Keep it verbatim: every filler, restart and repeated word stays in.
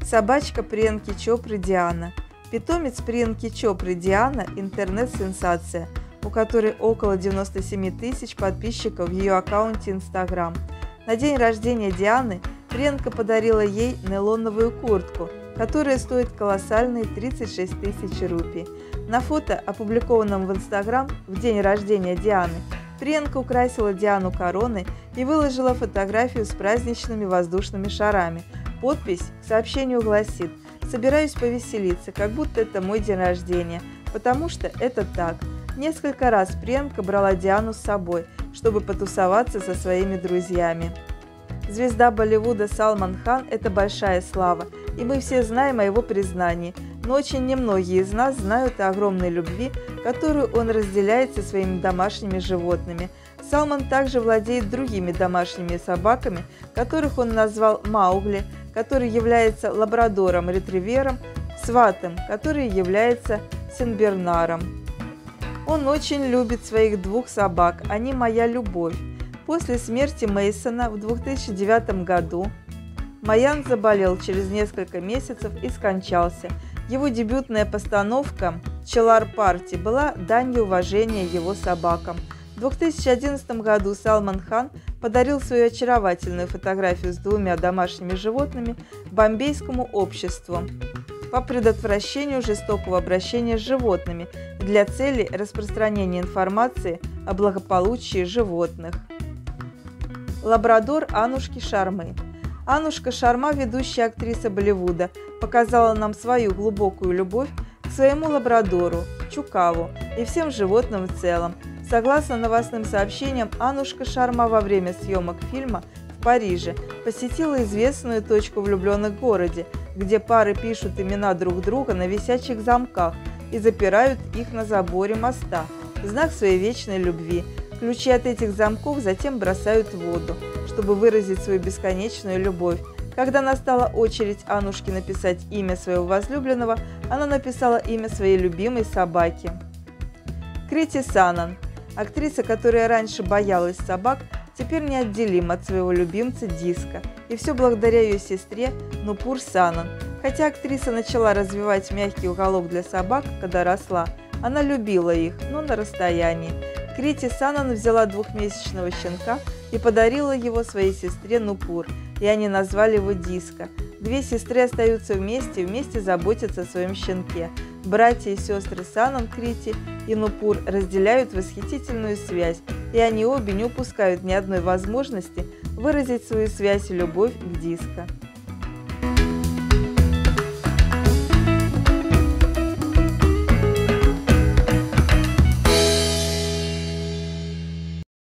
Собачка Приянки Чопры Диана. Питомец Приянки Чопры Диана – интернет-сенсация, у которой около девяноста семи тысяч подписчиков в ее аккаунте Instagram. На день рождения Дианы Приянка подарила ей нейлоновую куртку, которая стоит колоссальные тридцать шесть тысяч рупий. На фото, опубликованном в Instagram в день рождения Дианы, Приянка украсила Диану короной и выложила фотографию с праздничными воздушными шарами. Подпись к сообщению гласит: «Собираюсь повеселиться, как будто это мой день рождения, потому что это так». Несколько раз Приянка брала Диану с собой, чтобы потусоваться со своими друзьями. Звезда Болливуда Салман Хан – это большая слава, и мы все знаем о его признании, но очень немногие из нас знают о огромной любви, которую он разделяет со своими домашними животными. Салман также владеет другими домашними собаками, которых он назвал Маугли, который является лабрадором-ретривером, Сватом, который является сенбернаром. Он очень любит своих двух собак, они моя любовь. После смерти Мейсона в две тысячи девятом году Маян заболел через несколько месяцев и скончался. Его дебютная постановка «Челар Парти» была данью уважения его собакам. В две тысячи одиннадцатом году Салман Хан подарил свою очаровательную фотографию с двумя домашними животными Бомбейскому обществу по предотвращению жестокого обращения с животными для целей распространения информации о благополучии животных. Лабрадор Анушки Шармы. Анушка Шарма, ведущая актриса Болливуда, показала нам свою глубокую любовь к своему лабрадору, Чукаву и всем животным в целом. Согласно новостным сообщениям, Анушка Шарма во время съемок фильма в Париже посетила известную точку влюбленных в городе, где пары пишут имена друг друга на висячих замках и запирают их на заборе моста в знак своей вечной любви. Ключи от этих замков затем бросают в воду, чтобы выразить свою бесконечную любовь. Когда настала очередь Анушки написать имя своего возлюбленного, она написала имя своей любимой собаки. Крити Санан. Актриса, которая раньше боялась собак, теперь неотделима от своего любимца Диска. И все благодаря ее сестре Нупур Санан. Хотя актриса начала развивать мягкий уголок для собак, когда росла, она любила их, но на расстоянии. Крити Санан взяла двухмесячного щенка и подарила его своей сестре Нупур, и они назвали его Диска. Две сестры остаются вместе, вместе заботятся о своем щенке. Братья и сестры Санан, Крити и Нупур разделяют восхитительную связь, и они обе не упускают ни одной возможности выразить свою связь и любовь к Диско.